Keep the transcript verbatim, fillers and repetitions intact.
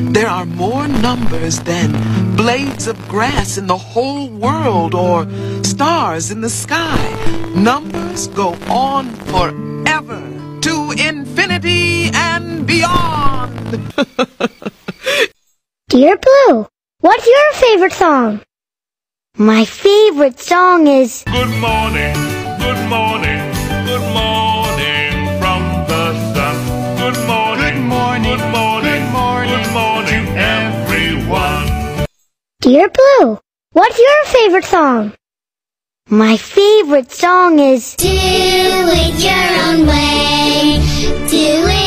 There are more numbers than blades of grass in the whole world or stars in the sky. Numbers go on forever to infinity and beyond. Dear Blue, what's your favorite song? My favorite song is Good morning, good morning, good morning from the sun. Good morning, good morning, good morning, good morning, good morning, everyone. Dear Blue, what's your favorite song? My favorite song is Do it your own way. Do it